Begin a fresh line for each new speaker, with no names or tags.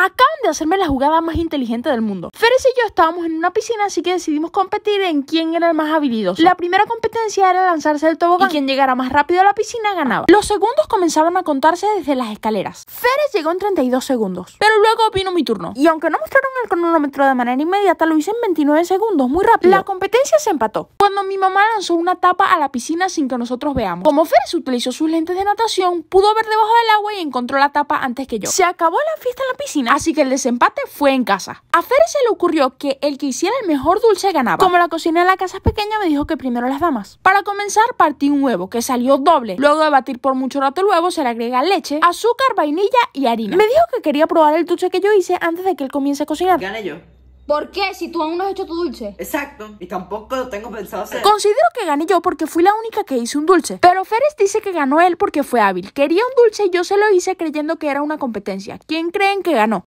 Acaban de hacerme la jugada más inteligente del mundo. Férez y yo estábamos en una piscina, así que decidimos competir en quién era el más habilidoso. La primera competencia era lanzarse del tobogán y quien llegara más rápido a la piscina ganaba. Los segundos comenzaban a contarse desde las escaleras. Férez llegó en 32 segundos, pero luego vino mi turno. Y aunque no mostraron el cronómetro de manera inmediata, lo hice en 29 segundos, muy rápido. La competencia se empató cuando mi mamá lanzó una tapa a la piscina sin que nosotros veamos. Como Férez utilizó sus lentes de natación, pudo ver debajo del agua y encontró la tapa antes que yo. Se acabó la fiesta en la piscina, así que el desempate fue en casa. A Férez se le ocurrió que el que hiciera el mejor dulce ganaba. Como la cocina en la casa es pequeña, me dijo que primero las damas. Para comenzar, partí un huevo, que salió doble. Luego de batir por mucho rato el huevo, se le agrega leche, azúcar, vainilla y harina. Me dijo que quería probar el dulce que yo hice antes de que él comience a cocinar.
Gané yo.
¿Por qué? Si tú aún no has hecho tu dulce.
Exacto, y tampoco lo tengo pensado hacer.
Considero que gané yo porque fui la única que hice un dulce. Pero Férez dice que ganó él porque fue hábil. Quería un dulce y yo se lo hice creyendo que era una competencia. ¿Quién creen que ganó?